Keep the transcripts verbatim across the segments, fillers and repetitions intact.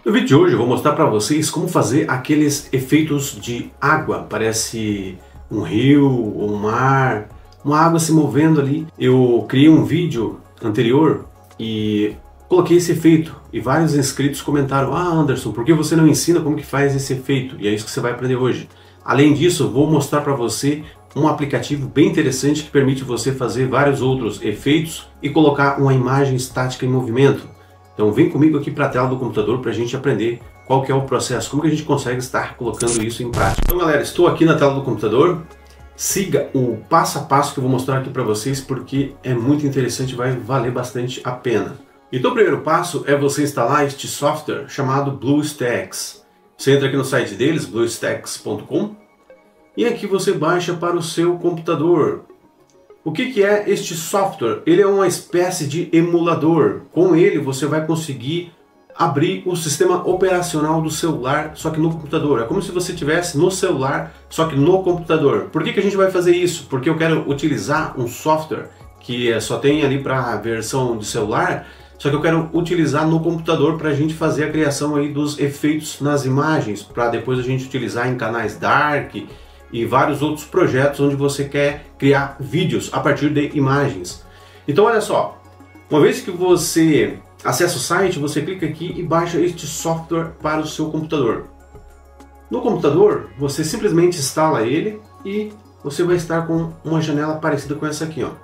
No vídeo de hoje eu vou mostrar para vocês como fazer aqueles efeitos de água, parece um rio ou um mar, uma água se movendo ali. Eu criei um vídeo anterior e coloquei esse efeito e vários inscritos comentaram: ah, Anderson, por que você não ensina como que faz esse efeito? E é isso que você vai aprender hoje. Além disso, eu vou mostrar para você um aplicativo bem interessante que permite você fazer vários outros efeitos e colocar uma imagem estática em movimento. Então vem comigo aqui para a tela do computador para a gente aprender qual que é o processo, como que a gente consegue estar colocando isso em prática. Então galera, estou aqui na tela do computador, siga o passo a passo que eu vou mostrar aqui para vocês porque é muito interessante e vai valer bastante a pena. Então o primeiro passo é você instalar este software chamado BlueStacks. Você entra aqui no site deles, blue stacks ponto com, e aqui você baixa para o seu computador. O que que é este software? Ele é uma espécie de emulador. Com ele você vai conseguir abrir o sistema operacional do celular, só que no computador. É como se você estivesse no celular, só que no computador. Por que que a gente vai fazer isso? Porque eu quero utilizar um software que só tem ali para a versão de celular, só que eu quero utilizar no computador para a gente fazer a criação aí dos efeitos nas imagens, para depois a gente utilizar em canais Dark e vários outros projetos onde você quer criar vídeos a partir de imagens. Então olha só, uma vez que você acessa o site, você clica aqui e baixa este software para o seu computador. No computador, você simplesmente instala ele e você vai estar com uma janela parecida com essa aqui, ó.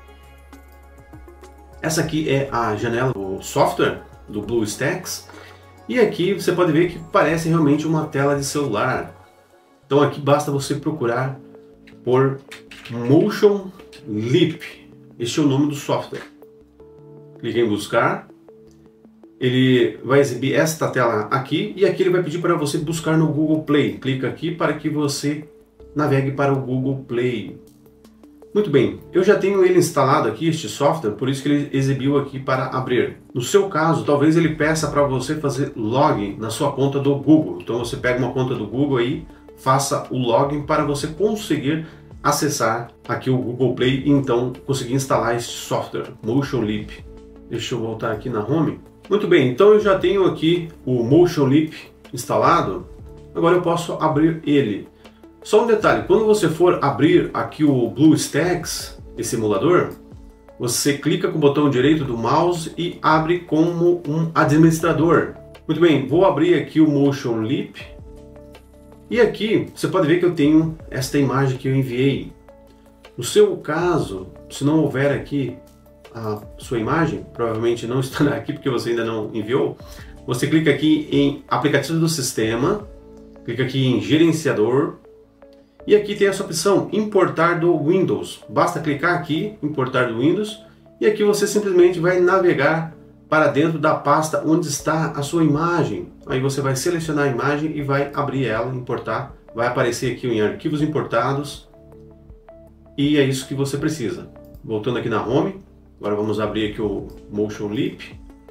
Essa aqui é a janela do software do BlueStacks e aqui você pode ver que parece realmente uma tela de celular. Então aqui basta você procurar por Motion Leap, este é o nome do software. Clique em buscar, ele vai exibir esta tela aqui e aqui ele vai pedir para você buscar no Google Play. Clica aqui para que você navegue para o Google Play. Muito bem, eu já tenho ele instalado aqui, este software, por isso que ele exibiu aqui para abrir. No seu caso, talvez ele peça para você fazer login na sua conta do Google. Então você pega uma conta do Google aí, faça o login para você conseguir acessar aqui o Google Play e então conseguir instalar este software, Motion Leap. Deixa eu voltar aqui na Home. Muito bem, então eu já tenho aqui o Motion Leap instalado, agora eu posso abrir ele. Só um detalhe, quando você for abrir aqui o BlueStacks, esse emulador, você clica com o botão direito do mouse e abre como um administrador. Muito bem, vou abrir aqui o Motion Leap. E aqui você pode ver que eu tenho esta imagem que eu enviei. No seu caso, se não houver aqui a sua imagem, provavelmente não estará aqui porque você ainda não enviou, você clica aqui em aplicativo do sistema, clica aqui em gerenciador e aqui tem essa opção importar do Windows. Basta clicar aqui, importar do Windows, e aqui você simplesmente vai navegar para dentro da pasta onde está a sua imagem. Aí você vai selecionar a imagem e vai abrir ela, importar. Vai aparecer aqui em arquivos importados. E é isso que você precisa. Voltando aqui na Home, agora vamos abrir aqui o Motion Leap.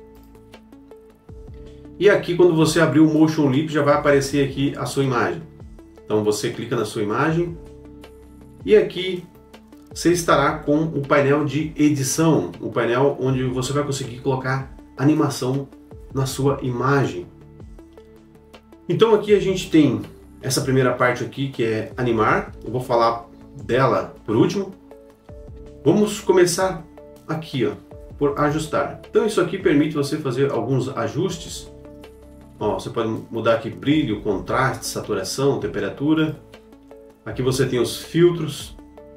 E aqui quando você abrir o Motion Leap já vai aparecer aqui a sua imagem. Então você clica na sua imagem e aqui você estará com o painel de edição, o painel onde você vai conseguir colocar animação na sua imagem. Então aqui a gente tem essa primeira parte aqui que é animar, eu vou falar dela por último. Vamos começar aqui, ó, por ajustar. Então isso aqui permite você fazer alguns ajustes. Ó, você pode mudar aqui brilho, contraste, saturação, temperatura. Aqui você tem os filtros.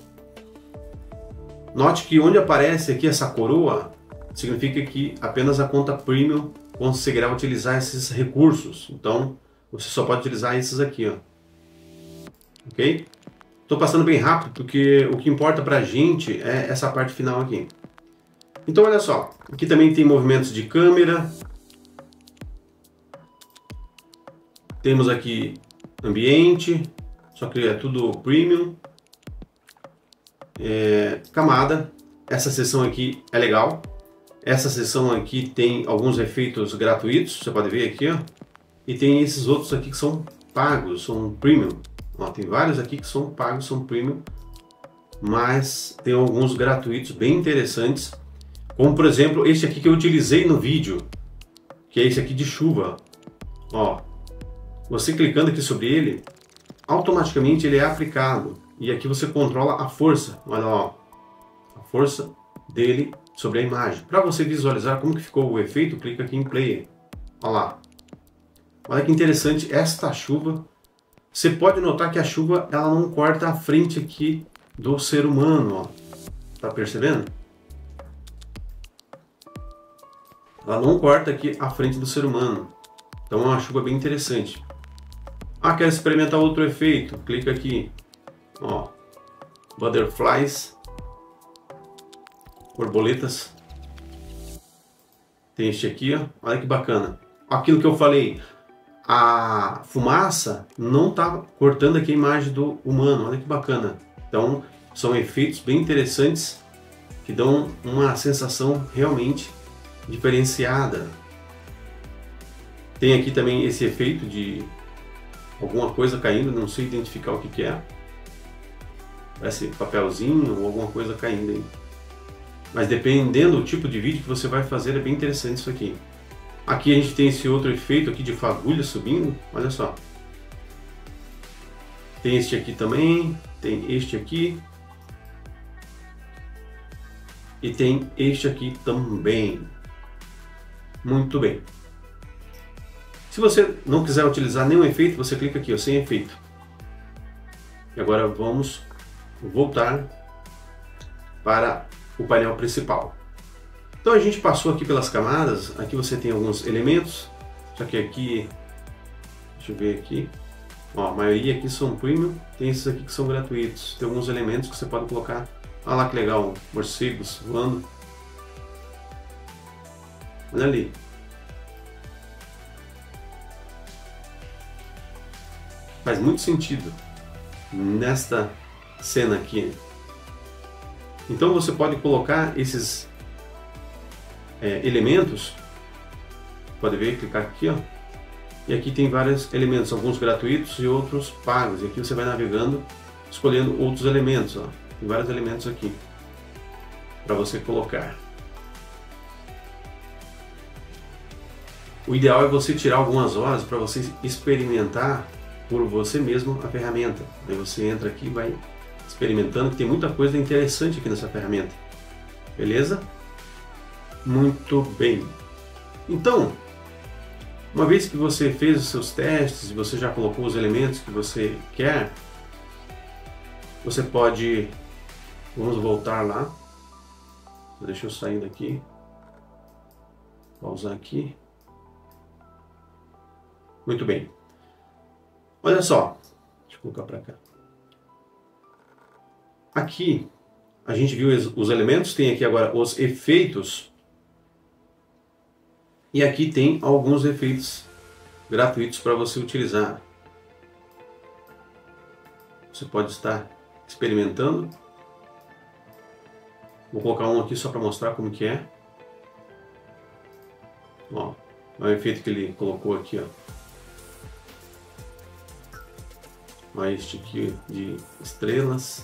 Note que onde aparece aqui essa coroa, significa que apenas a conta Premium conseguirá utilizar esses recursos. Então, você só pode utilizar esses aqui, ó. Ok? Estou passando bem rápido porque o que importa pra gente é essa parte final aqui. Então, olha só. Aqui também tem movimentos de câmera. Temos aqui ambiente, só que é tudo Premium. É, camada, essa seção aqui é legal, essa seção aqui tem alguns efeitos gratuitos, você pode ver aqui, ó, e tem esses outros aqui que são pagos, são premium, ó, tem vários aqui que são pagos, são premium, mas tem alguns gratuitos bem interessantes, como por exemplo este aqui que eu utilizei no vídeo, que é esse aqui de chuva. Ó, você clicando aqui sobre ele, automaticamente ele é aplicado. E aqui você controla a força. Olha lá, ó, a força dele sobre a imagem. Para você visualizar como que ficou o efeito, clica aqui em Play. Olha lá. Olha que interessante esta chuva. Você pode notar que a chuva ela não corta a frente aqui do ser humano. Ó. Tá percebendo? Ela não corta aqui a frente do ser humano. Então é uma chuva bem interessante. Ah, quer experimentar outro efeito? Clica aqui. Ó, butterflies, borboletas. Tem este aqui, ó. Olha que bacana. Aquilo que eu falei, a fumaça não está cortando aqui a imagem do humano. Olha que bacana. Então são efeitos bem interessantes que dão uma sensação realmente diferenciada. Tem aqui também esse efeito de alguma coisa caindo, não sei identificar o que que é. Parece papelzinho ou alguma coisa caindo aí. Mas dependendo do tipo de vídeo que você vai fazer, é bem interessante isso aqui. Aqui a gente tem esse outro efeito aqui de fagulha subindo, olha só. Tem este aqui também, tem este aqui. E tem este aqui também. Muito bem. Se você não quiser utilizar nenhum efeito, você clica aqui, ó, sem efeito. E agora vamos voltar para o painel principal. Então a gente passou aqui pelas camadas, aqui você tem alguns elementos, só que aqui, deixa eu ver aqui, ó, a maioria aqui são premium, tem esses aqui que são gratuitos, tem alguns elementos que você pode colocar, olha lá que legal, morcegos voando, olha ali. Faz muito sentido nesta cena aqui. Então você pode colocar esses é, elementos, pode ver, clicar aqui, ó, e aqui tem vários elementos, alguns gratuitos e outros pagos, e aqui você vai navegando, escolhendo outros elementos, ó. Tem vários elementos aqui para você colocar. O ideal é você tirar algumas horas para você experimentar por você mesmo a ferramenta. Aí você entra aqui e vai experimentando, que tem muita coisa interessante aqui nessa ferramenta. Beleza? Muito bem. Então, uma vez que você fez os seus testes, você já colocou os elementos que você quer, você pode, vamos voltar lá, deixa eu sair daqui, pausar aqui. Muito bem. Olha só, deixa eu colocar para cá. Aqui a gente viu os elementos, tem aqui agora os efeitos. E aqui tem alguns efeitos gratuitos para você utilizar. Você pode estar experimentando. Vou colocar um aqui só para mostrar como que é. Ó, é o efeito que ele colocou aqui, ó. Olha este aqui de estrelas.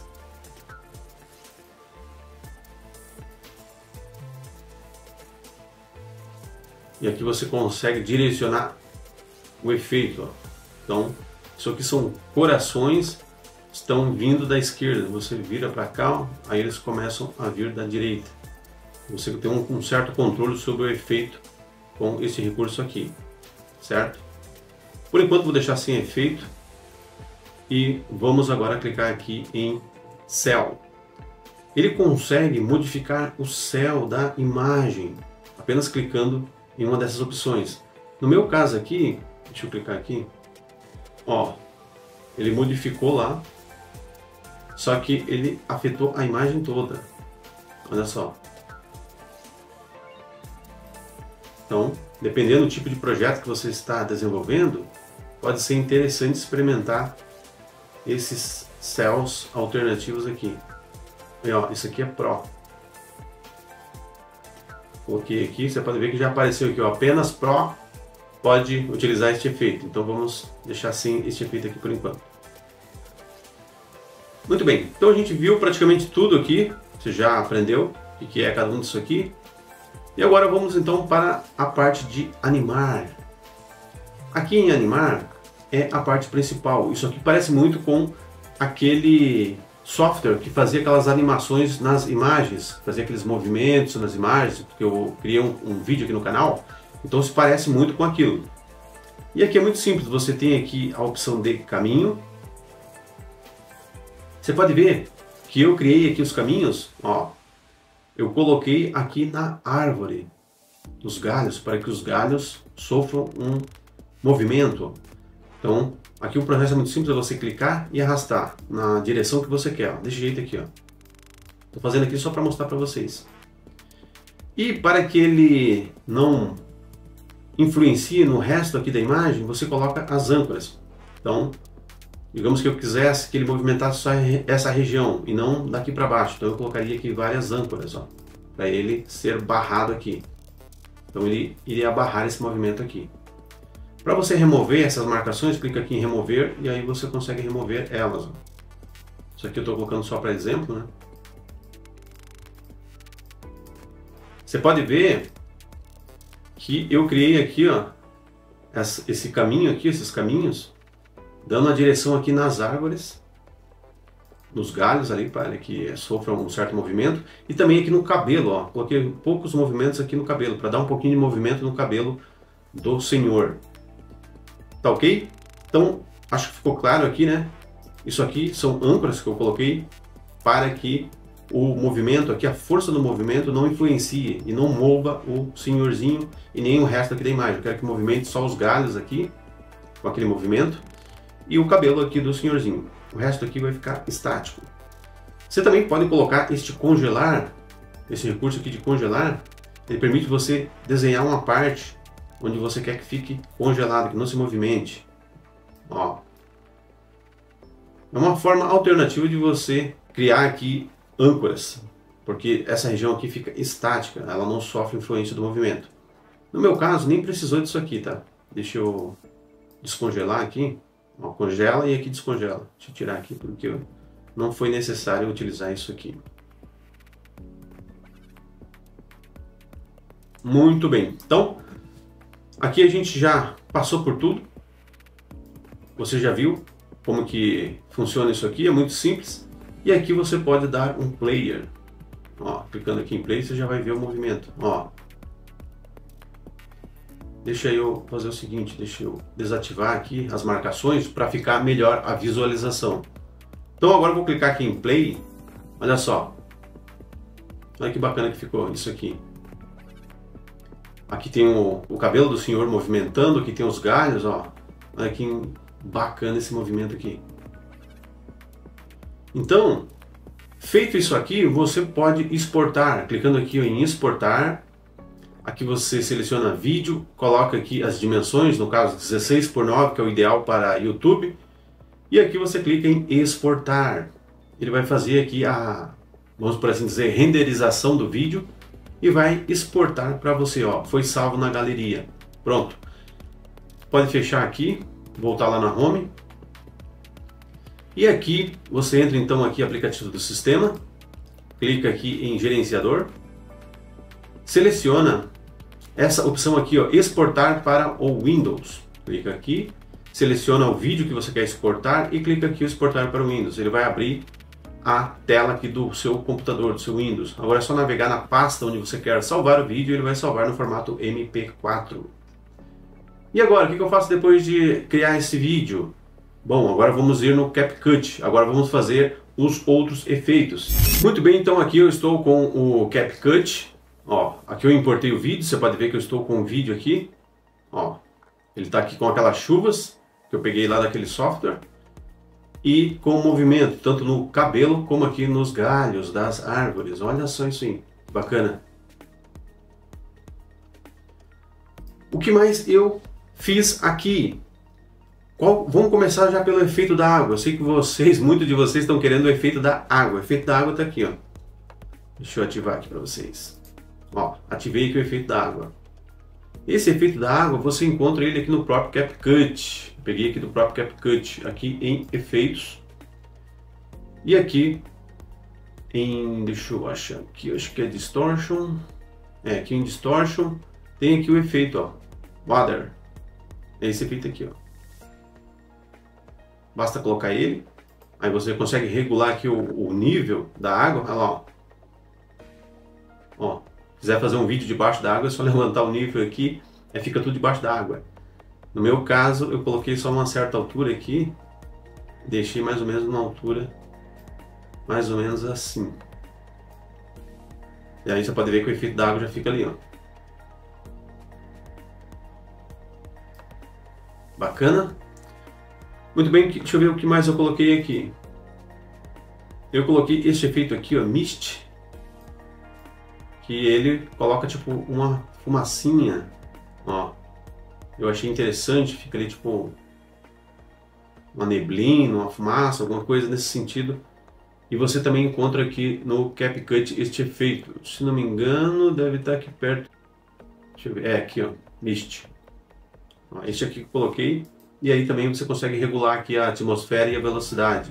E aqui você consegue direcionar o efeito, ó. Então, isso aqui são corações, estão vindo da esquerda. Você vira para cá, ó, aí eles começam a vir da direita. Você tem um, um certo controle sobre o efeito com esse recurso aqui, certo? Por enquanto vou deixar sem efeito. E vamos agora clicar aqui em céu. Ele consegue modificar o céu da imagem apenas clicando em uma dessas opções. No meu caso aqui, deixa eu clicar aqui, ó, ele modificou lá, só que ele afetou a imagem toda. Olha só. Então, dependendo do tipo de projeto que você está desenvolvendo, pode ser interessante experimentar esses céus alternativos aqui. E, ó, isso aqui é Pro. Coloquei aqui, você pode ver que já apareceu aqui, ó, apenas Pro pode utilizar este efeito. Então vamos deixar assim este efeito aqui por enquanto. Muito bem, então a gente viu praticamente tudo aqui. Você já aprendeu o que é cada um disso aqui. E agora vamos então para a parte de animar. aqui em animar é a parte principal. Isso aqui parece muito com aquele software que fazia aquelas animações nas imagens, fazia aqueles movimentos nas imagens, porque eu criei um, um vídeo aqui no canal, então se parece muito com aquilo. E aqui é muito simples, você tem aqui a opção de caminho. Você pode ver que eu criei aqui os caminhos, ó, eu coloquei aqui na árvore, nos galhos, para que os galhos sofram um movimento. Então, aqui o processo é muito simples, é você clicar e arrastar na direção que você quer, ó, desse jeito aqui, ó. Tô fazendo aqui só para mostrar para vocês. E para que ele não influencie no resto aqui da imagem, você coloca as âncoras. Então, digamos que eu quisesse que ele movimentasse só essa região e não daqui para baixo. Então eu colocaria aqui várias âncoras, ó, para ele ser barrado aqui. Então ele iria barrar esse movimento aqui. Para você remover essas marcações, clica aqui em remover e aí você consegue remover elas. Ó. Isso aqui eu estou colocando só para exemplo, né? Você pode ver que eu criei aqui, ó, esse caminho aqui, esses caminhos, dando a direção aqui nas árvores, nos galhos ali, para que sofram um certo movimento, e também aqui no cabelo, ó, coloquei poucos movimentos aqui no cabelo, para dar um pouquinho de movimento no cabelo do senhor. Tá ok? Então, acho que ficou claro aqui, né? Isso aqui são âncoras que eu coloquei para que o movimento aqui, a força do movimento não influencie e não mova o senhorzinho e nem o resto aqui da imagem. Eu quero que movimente só os galhos aqui, com aquele movimento, e o cabelo aqui do senhorzinho. O resto aqui vai ficar estático. Você também pode colocar este congelar, esse recurso aqui de congelar, ele permite você desenhar uma parte onde você quer que fique congelado, que não se movimente. Ó. É uma forma alternativa de você criar aqui âncoras, porque essa região aqui fica estática, ela não sofre influência do movimento. No meu caso, nem precisou disso aqui, tá? Deixa eu descongelar aqui. Ó, congela e aqui descongela. Deixa eu tirar aqui porque não foi necessário utilizar isso aqui. Muito bem. Então, aqui a gente já passou por tudo. Você já viu como que funciona isso aqui? É muito simples. E aqui você pode dar um player. Ó, clicando aqui em play, você já vai ver o movimento. Ó. Deixa eu fazer o seguinte, deixa eu desativar aqui as marcações para ficar melhor a visualização. Então agora eu vou clicar aqui em play, olha só. Olha que bacana que ficou isso aqui. Aqui tem o, o cabelo do senhor movimentando, aqui tem os galhos, ó. Olha que bacana esse movimento aqui. Então, feito isso aqui, você pode exportar, clicando aqui em exportar. Aqui você seleciona vídeo, coloca aqui as dimensões, no caso dezesseis por nove, que é o ideal para YouTube. E aqui você clica em exportar. Ele vai fazer aqui a, vamos por assim dizer, renderização do vídeo e vai exportar para você. Ó, foi salvo na galeria. Pronto. Pode fechar aqui, voltar lá na home. E aqui você entra então aqui aplicativo do sistema, clica aqui em gerenciador, seleciona essa opção aqui, ó, exportar para o Windows. Clica aqui, seleciona o vídeo que você quer exportar e clica aqui em exportar para o Windows. Ele vai abrir a tela aqui do seu computador, do seu Windows. Agora é só navegar na pasta onde você quer salvar o vídeo e ele vai salvar no formato M P quatro. E agora, o que eu faço depois de criar esse vídeo? Bom, agora vamos ir no CapCut. Agora vamos fazer os outros efeitos. Muito bem, então aqui eu estou com o CapCut. Ó, aqui eu importei o vídeo, você pode ver que eu estou com o vídeo aqui. Ó, ele está aqui com aquelas chuvas que eu peguei lá daquele software. E com o movimento, tanto no cabelo como aqui nos galhos das árvores. Olha só isso aí, bacana. O que mais eu fiz aqui? Qual, vamos começar já pelo efeito da água. Eu sei que vocês, muitos de vocês estão querendo o efeito da água. O efeito da água está aqui, ó. Deixa eu ativar aqui para vocês. Ó, ativei aqui o efeito da água. Esse efeito da água, você encontra ele aqui no próprio CapCut. Peguei aqui do próprio CapCut, aqui em efeitos. E aqui em, deixa eu achar aqui, acho que é Distortion. É, aqui em Distortion tem aqui o efeito, ó, Water. É esse efeito aqui, ó. Basta colocar ele, aí você consegue regular aqui o, o nível da água, olha lá, ó. Ó, se quiser fazer um vídeo debaixo da água, é só levantar o nível aqui, aí fica tudo debaixo da água. No meu caso, eu coloquei só uma certa altura aqui, deixei mais ou menos uma altura, mais ou menos assim. E aí você pode ver que o efeito da água já fica ali, ó. Bacana? Muito bem, deixa eu ver o que mais eu coloquei aqui. Eu coloquei este efeito aqui, ó, Mist, que ele coloca tipo uma fumacinha, ó. Eu achei interessante, fica ali tipo uma neblina, uma fumaça, alguma coisa nesse sentido. E você também encontra aqui no CapCut este efeito. Se não me engano, deve estar aqui perto. Deixa eu ver. É, aqui, ó, Mist. Ó, este aqui que eu coloquei. E aí também você consegue regular aqui a atmosfera e a velocidade.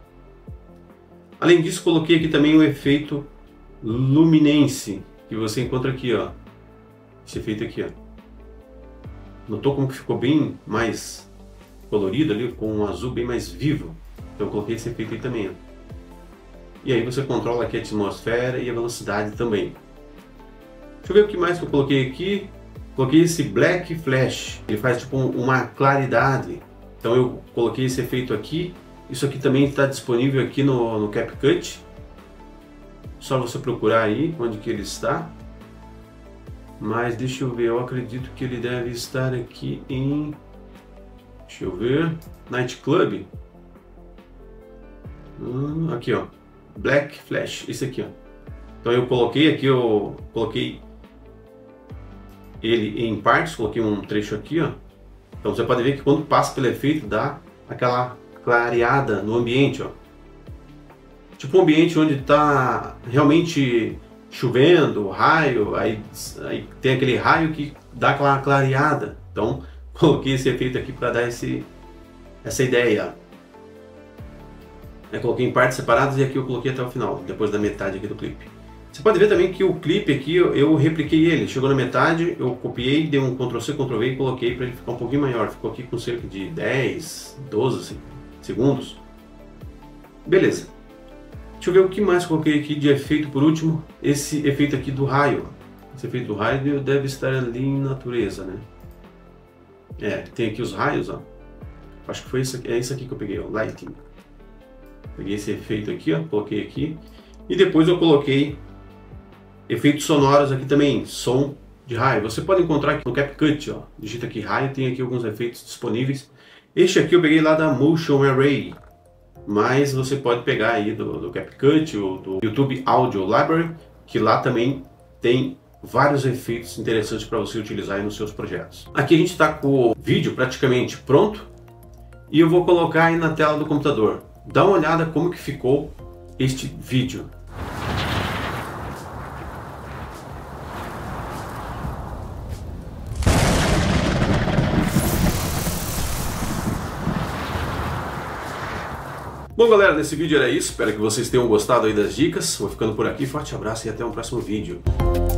Além disso, coloquei aqui também o efeito Luminance, que você encontra aqui, ó. Esse efeito aqui, ó. Notou como que ficou bem mais colorido ali, com um azul bem mais vivo? Então eu coloquei esse efeito aí também, ó. E aí você controla aqui a atmosfera e a velocidade também. Deixa eu ver o que mais que eu coloquei aqui. Coloquei esse Black Flash, ele faz tipo uma claridade. Então eu coloquei esse efeito aqui. Isso aqui também está disponível aqui no, no CapCut. Só você procurar aí onde que ele está. Mas deixa eu ver, eu acredito que ele deve estar aqui em... Deixa eu ver... Night Club. Hum, aqui, ó. Black Flash, esse aqui, ó. Então eu coloquei aqui, eu coloquei ele em partes, coloquei um trecho aqui, ó. Então você pode ver que quando passa pelo efeito dá aquela clareada no ambiente, ó. Tipo um ambiente onde está realmente chovendo, raio, aí, aí tem aquele raio que dá aquela clareada. Então coloquei esse efeito aqui para dar esse, essa ideia. Eu coloquei em partes separadas e aqui eu coloquei até o final, depois da metade aqui do clipe. Você pode ver também que o clipe aqui eu, eu repliquei ele, chegou na metade, eu copiei, dei um control C, control V e coloquei para ele ficar um pouquinho maior. Ficou aqui com cerca de dez, doze segundos. Beleza. Deixa eu ver o que mais coloquei aqui de efeito por último. Esse efeito aqui do raio. Esse efeito do raio deve estar ali em natureza, né? É, tem aqui os raios, ó. Acho que foi isso aqui, é isso aqui que eu peguei, ó, lighting. Peguei esse efeito aqui, ó, coloquei aqui. E depois eu coloquei efeitos sonoros aqui também, som de raio. Você pode encontrar aqui no CapCut, ó. Digita aqui raio, tem aqui alguns efeitos disponíveis. Este aqui eu peguei lá da Motion Array. Mas você pode pegar aí do, do CapCut ou do YouTube Audio Library, que lá também tem vários efeitos interessantes para você utilizar aí nos seus projetos. Aqui a gente está com o vídeo praticamente pronto e eu vou colocar aí na tela do computador. Dá uma olhada como que ficou este vídeo. Bom galera, nesse vídeo era isso, espero que vocês tenham gostado aí das dicas. Vou ficando por aqui, forte abraço e até um próximo vídeo.